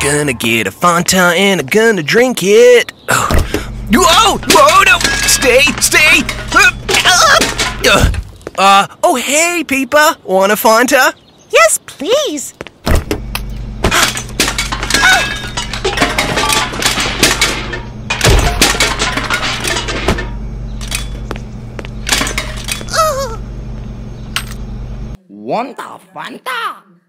gonna get a Fanta and I'm gonna drink it. Whoa! Whoa! No! Stay! Stay! Oh hey, Peepa. Want a Fanta? Yes, please. Want a Fanta?